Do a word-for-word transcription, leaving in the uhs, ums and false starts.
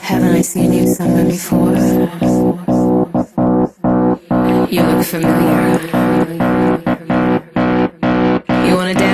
Haven't I seen you somewhere before? You look familiar. You wanna dance?